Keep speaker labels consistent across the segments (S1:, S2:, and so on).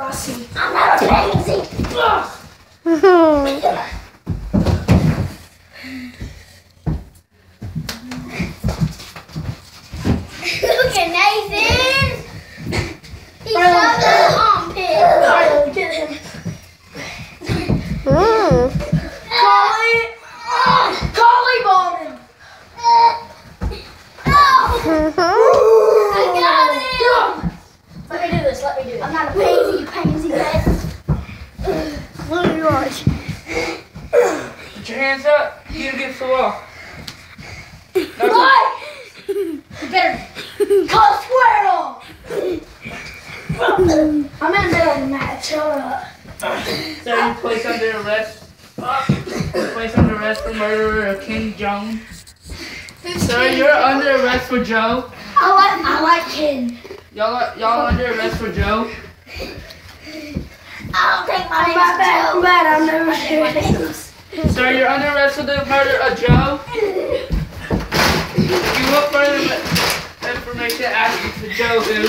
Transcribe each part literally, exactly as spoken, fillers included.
S1: Rossi. I'm not crazy. Look at Nathan. He's got the armpit. Alright, get him.
S2: Mm.
S1: Collie. Collie ball him. I got him. Let me do this. Let me do it. I'm not a pansy, you pansy guys. Look at yours.
S3: Put your hands up. You against the wall.
S1: What? You better call Squirrel. I'm in the middle of the match. Shut up.
S3: So you place under arrest. Place under arrest for murderer of Ken Jones. Sir, you're under arrest for Joe.
S1: I like I like Ken.
S3: Y'all are y'all under arrest for Joe.
S1: I don't think my name's bad, Joe. I'm bad. I'm never sure names.
S3: Sir, you're under arrest for the murder of Joe. You want further information, ask for Joe who.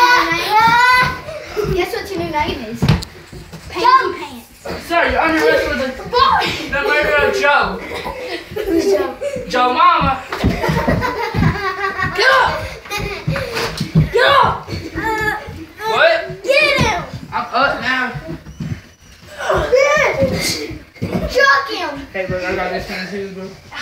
S1: Guess what your new name is? Pansy Pants.
S3: Sir, you're under arrest for the, the murder of Joe.
S1: Who's Joe?
S3: Joe Mama.
S1: Get up! Get up!
S3: What?
S1: Get him!
S3: I'm up now.
S1: Get him! Chuck him!
S3: Hey, bro, I got this hand too, bro.